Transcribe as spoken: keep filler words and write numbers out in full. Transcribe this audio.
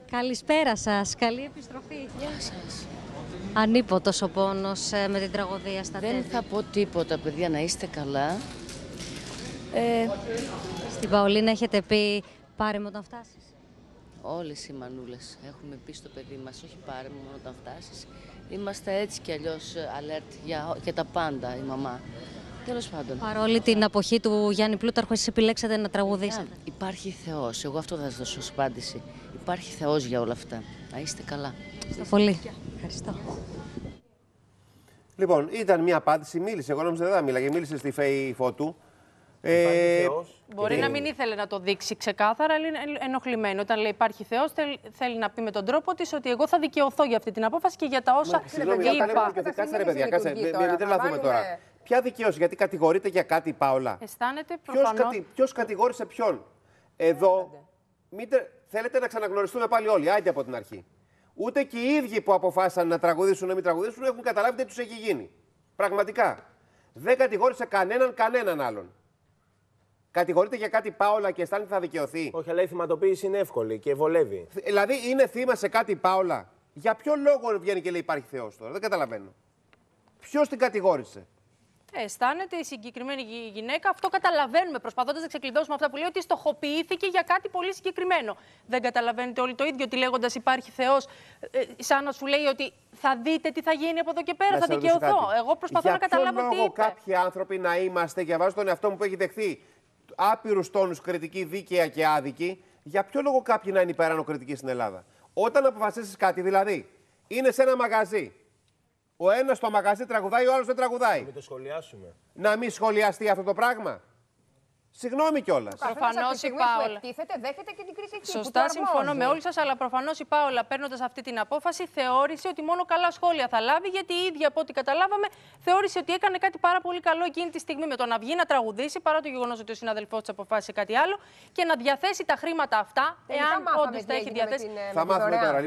Καλησπέρα σας. Καλή επιστροφή. Γεια σας. Ανίποτος ο πόνος ε, με την τραγωδία στα Δεν τέμπη. θα πω τίποτα, παιδιά, να είστε καλά. Ε, Στην Παολίνα έχετε πει πάρε μου όταν φτάσεις. όλες οι μανούλες έχουμε πει στο παιδί μας, όχι πάρε μου μόνο όταν φτάσεις. Είμαστε έτσι κι αλλιώς alert για, για τα πάντα, η μαμά. Τέλος πάντων. Παρόλη την αποχή του Γιάννη Πλούταρχου, εσείς επιλέξατε να τραγουδήσετε. Α, υπάρχει Θεός, εγώ αυτό θα σας δώσω ως απάντηση. Υπάρχει Θεός για όλα αυτά. Να είστε καλά. Ευχαριστώ πολύ. Ευχαριστώ. Λοιπόν, ήταν μια απάντηση, μίλησε. Εγώ νόμιζα δεν θα μίλαγε, μίλησε στη Φέη Φώτου. Ε, Μπορεί και... να μην ήθελε να το δείξει ξεκάθαρα, αλλά είναι ενοχλημένο. Όταν λέει υπάρχει Θεός, θέλει, θέλει να πει με τον τρόπο της ότι εγώ θα δικαιωθώ για αυτή την απόφαση και για τα όσα Συγγνώμη, είπα. όταν λέμε δικαιωθεί, κάτσε ρε παιδιά, κάτσε, μην τρελαθούμε τώρα. Ποια δικαίωση, γιατί κατηγορείται για κάτι η Πάολα. Αισθάνεται Ποιος, προφανώς... κατη, ποιος κατηγόρησε ποιον. Εδώ, μην, θέλετε να ξαναγνωριστούμε πάλι όλοι, άιντε από την αρχή. Ούτε και οι ίδιοι που αποφάσισαν να τραγουδήσουν ή να μην τραγουδήσουν έχουν καταλάβει τι τους έχει γίνει. Πραγματικά. Δεν κατηγόρησε κανέναν κανέναν άλλον. Κατηγορείται για κάτι Πάολα και αισθάνεται θα δικαιωθεί. Όχι, αλλά η θυματοποίηση είναι εύκολη και βολεύει. Δηλαδή είναι θύμα σε κάτι Πάολα. Για ποιο λόγο βγαίνει και λέει υπάρχει Θεός τώρα, δεν καταλαβαίνω. Ποιος την κατηγόρησε. Αισθάνεται η συγκεκριμένη γυναίκα, αυτό καταλαβαίνουμε, προσπαθώντας να ξεκλειδώσουμε αυτά που λέει, ότι στοχοποιήθηκε για κάτι πολύ συγκεκριμένο. Δεν καταλαβαίνετε όλοι το ίδιο, ότι λέγοντας υπάρχει Θεός, ε, σαν να σου λέει ότι θα δείτε τι θα γίνει από εδώ και πέρα, Να θα δικαιωθώ. Εγώ προσπαθώ για να καταλάβω ποιο τι λόγο είπε. κάποιοι άνθρωποι να είμαστε, και βάζω τον εαυτό μου που έχει δεχθεί άπειρους τόνους κριτική, δίκαια και άδικη, για ποιο λόγο κάποιοι να είναι υπεράνω κριτικοί στην Ελλάδα. Όταν αποφασίσεις κάτι, δηλαδή, είναι σε ένα μαγαζί. Ο ένας στο μαγαζί τραγουδάει, ο άλλος δεν τραγουδάει. Να μην το σχολιάσουμε. Να μην σχολιαστεί αυτό το πράγμα. Συγγνώμη κιόλας. Προφανώς η Πάολα. Δέχεται και την κριτική. Σωστά, συμφωνώ με όλους σας, αλλά προφανώς η Πάολα, παίρνοντας αυτή την απόφαση, θεώρησε ότι μόνο καλά σχόλια θα λάβει, γιατί η ίδια, από ό,τι καταλάβαμε, θεώρησε ότι έκανε κάτι πάρα πολύ καλό εκείνη τη στιγμή με το να βγει να τραγουδήσει, παρά το γεγονός ότι ο συναδελφός της αποφάσισε κάτι άλλο, και να διαθέσει τα χρήματα αυτά, εάν όντως τα έχει διαθέσει. Θα μάθουμε τώρα.